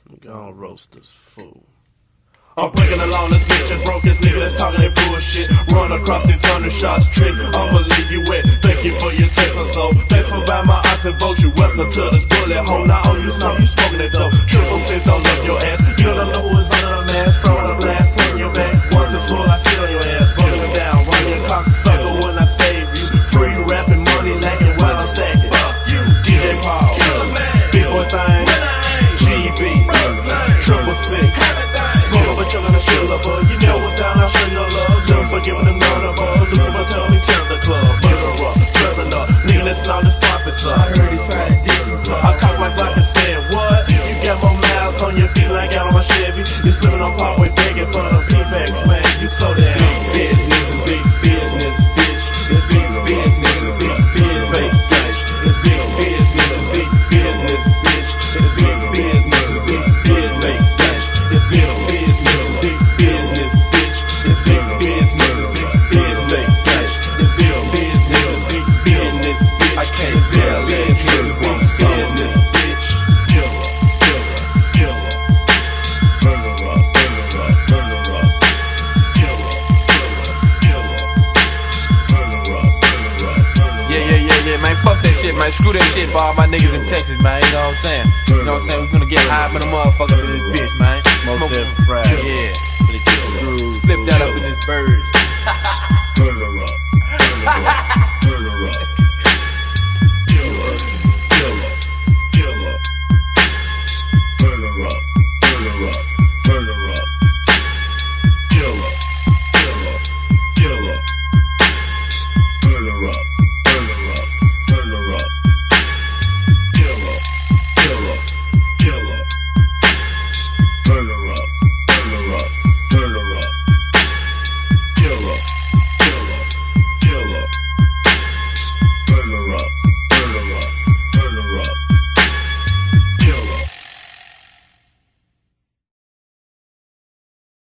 Gonna roast this fool. I'm breaking along this bitch and broke this nigga that's talking that bullshit. Run across these 100 shots trick. I'ma leave you wet. Thank you for your text or so. Thanks for buying my ox and vote you. Welcome to this bullet hole. Now on you smoke, you smoking it though. Triple six don't love your ass. You don't know who is under the mask. From the blast, putting your back. Once it's full, I sit on your ass. Rolling it down, running your cocksucker when I save you. Free rapping, money lacking while I'm stacking. Fuck you, DJ Paul, Big Boy Thing, GB, Triple Six. But you're gonna chill up, you know what's down, I'll show you love. Never forgiving them none of us. Lucifer tell me tear the club. Burger up, serving up. Nigga, let's now just stop it, son. I heard he tried to diss you. I cock my Glock and said, what? You got more miles on your feet like out on my Chevy. You slipping on Parkway begging for the P-Backs, man. You so damn big business and big business, bitch. It's big business and big business, bitch. It's big business and big business, bitch. It's big business and big business, bitch. It's big business. Business, bitch. It's big business, big business, bitch. It's big business, big business, bitch. I can't tell it. It's big business, bitch. Killer, burner up, burner up, burner up. Killer, burner up, burner up, burner up. Yeah, man. Fuck that shit, man. Screw that shit for all my niggas in Texas, man. You know what I'm saying? You know what I'm saying? We finna get high with a motherfucker in this bitch, man. Smoke that fried. Yeah. Flip that up in this bird. Burner up, burner up, burner up. Killer, killer, killer. Burner up, burner up.